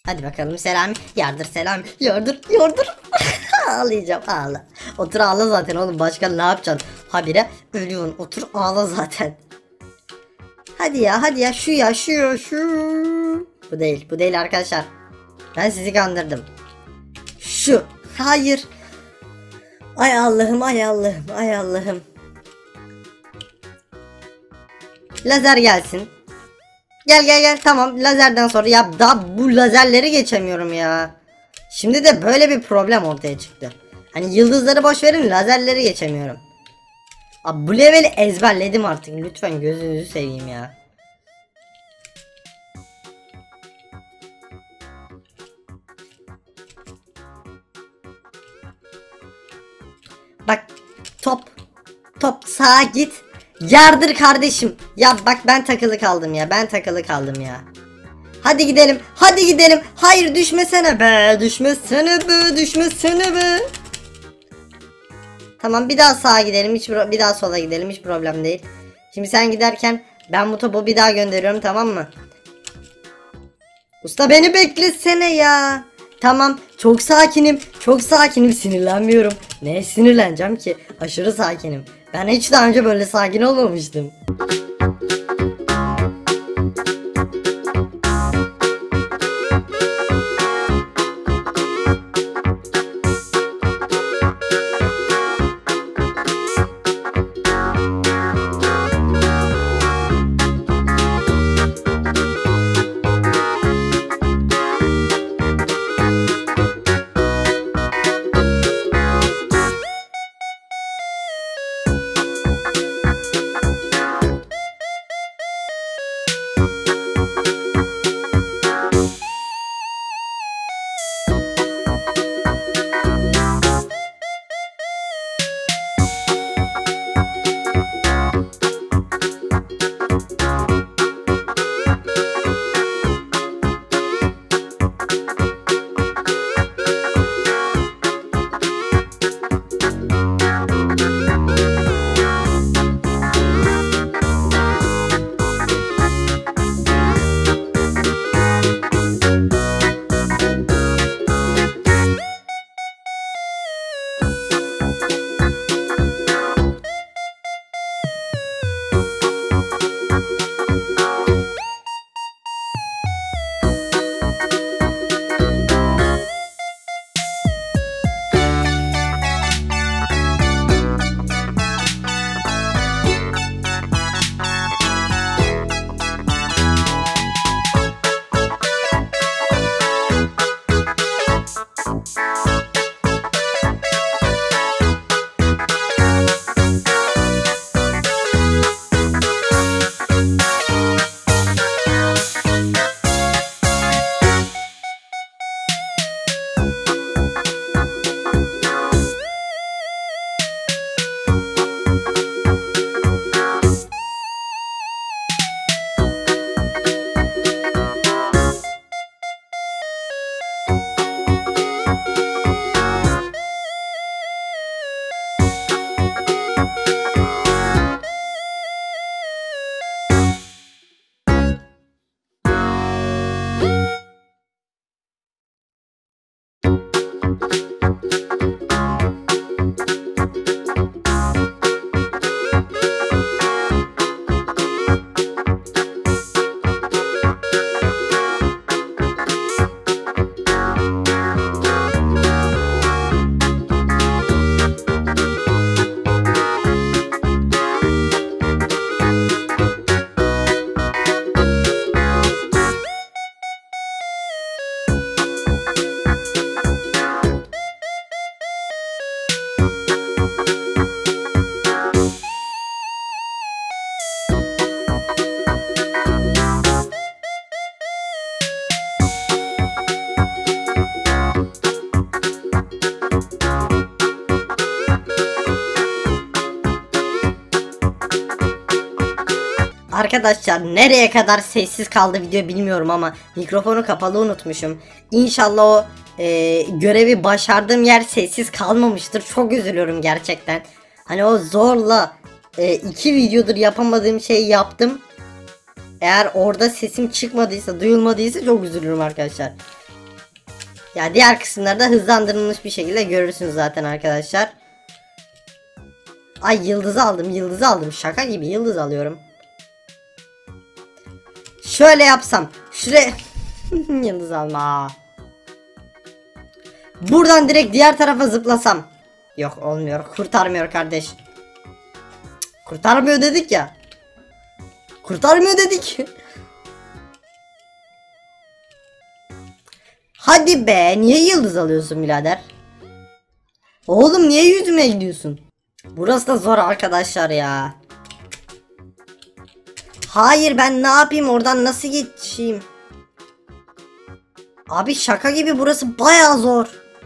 Hadi bakalım Selami. Yardır Selami. Yardır. Yardır. Ağlayacağım, ağla. Otur ağla zaten oğlum. Başka ne yapacaksın? Habire ölüyorsun. Otur ağla zaten. Hadi ya, hadi ya. Şu ya, şu. Bu değil. Bu değil arkadaşlar. Ben sizi kandırdım. Şu. Hayır. Ay Allah'ım, ay Allah'ım, ay Allah'ım. Lazer gelsin. Gel tamam, lazerden sonra ya daha bu lazerleri geçemiyorum ya. Şimdi de böyle bir problem ortaya çıktı. Hani yıldızları boş verin, lazerleri geçemiyorum. Abi bu leveli ezberledim artık, lütfen gözünüzü seveyim ya. Bak top sağa git. Yardır kardeşim. Ya bak ben takılı kaldım ya. Hadi gidelim. Hayır, düşmesene be. Düşmesene be. Tamam, bir daha sağa gidelim. Bir daha sola gidelim. Hiç problem değil. Şimdi sen giderken ben bu topu bir daha gönderiyorum, tamam mı? Usta beni beklesene ya. Tamam, çok sakinim. Sinirlenmiyorum. Neye sinirleneceğim ki? Aşırı sakinim. Ben hiç daha önce böyle sakin olmamıştım. Arkadaşlar nereye kadar sessiz kaldı video bilmiyorum ama mikrofonu kapalı unutmuşum. İnşallah o görevi başardığım yer sessiz kalmamıştır. Çok üzülüyorum gerçekten. Hani o zorla 2 videodur yapamadığım şeyi yaptım. Eğer orada sesim çıkmadıysa, duyulmadıysa çok üzülürüm arkadaşlar. Ya diğer kısımlarda hızlandırılmış bir şekilde görürsünüz zaten arkadaşlar. Ay yıldızı aldım, yıldızı aldım. Şaka gibi yıldız alıyorum. Şöyle yapsam. Şuraya yıldız alma. Buradan direkt diğer tarafa zıplasam. Yok olmuyor. Kurtarmıyor kardeş. Cık, kurtarmıyor dedik ya. Kurtarmıyor dedik. Hadi be, niye yıldız alıyorsun birader? Oğlum niye yüzüme gidiyorsun? Burası da zor arkadaşlar ya. Hayır, ben ne yapayım, oradan nasıl geçeyim? Abi şaka gibi, burası bayağı zor.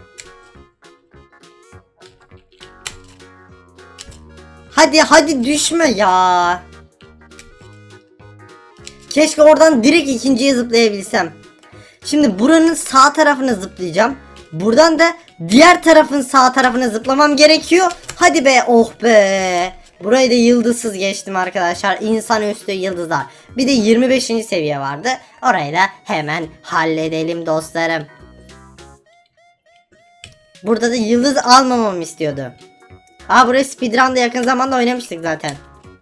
Hadi düşme ya. Keşke oradan direkt ikinciye zıplayabilsem. Şimdi buranın sağ tarafına zıplayacağım. Buradan da diğer tarafın sağ tarafına zıplamam gerekiyor. Hadi be, oh be. Burayı da yıldızsız geçtim arkadaşlar. İnsanüstü yıldızlar. Bir de 25. seviye vardı. Orayı da hemen halledelim dostlarım. Burada da yıldız almamamı istiyordu. Burayı speedrun'da yakın zamanda oynamıştık zaten.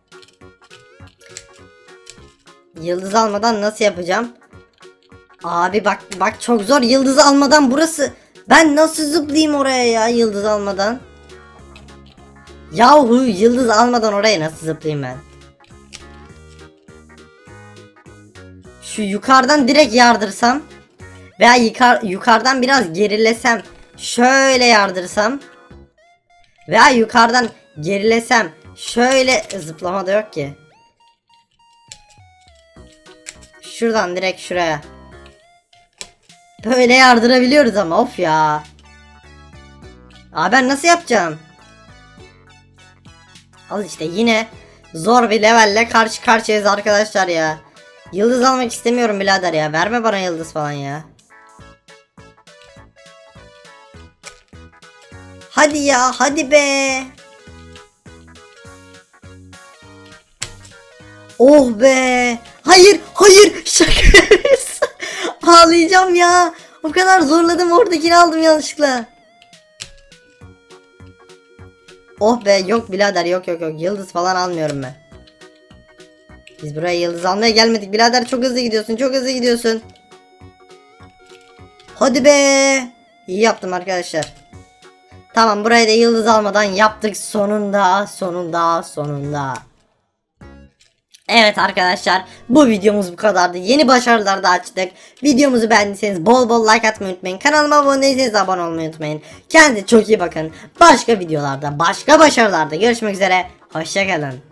Yıldız almadan nasıl yapacağım? Abi bak çok zor, yıldız almadan burası. Ben nasıl zıplayayım oraya ya, yıldız almadan? Yahu yıldız almadan oraya nasıl zıplayayım ben? Şu yukarıdan direkt yardırsam veya yukarıdan biraz gerilesem, şöyle yardırsam veya yukarıdan gerilesem, şöyle zıplama da yok ki. Şuradan direkt şuraya. Böyle yardırabiliyoruz ama of ya. Ben nasıl yapacağım? Al işte, yine zor bir levelle karşı karşıyayız arkadaşlar ya. Yıldız almak istemiyorum birader ya. Verme bana yıldız falan ya. Hadi ya, hadi be. Oh be. Hayır şaka. Ağlayacağım ya. O kadar zorladım, oradakini aldım yanlışlıkla. Oh be, yok birader, yok yıldız falan almıyorum ben. Biz buraya yıldız almaya gelmedik birader, çok hızlı gidiyorsun. Hadi be. İyi yaptım arkadaşlar. Tamam, burayı da yıldız almadan yaptık sonunda. Evet arkadaşlar, bu videomuz bu kadardı. Yeni başarılar da açtık. Videomuzu beğendiyseniz bol bol like atmayı unutmayın. Kanalıma abone değilseniz abone olmayı unutmayın. Kendinize çok iyi bakın. Başka videolarda, başka başarılarda görüşmek üzere. Hoşça kalın.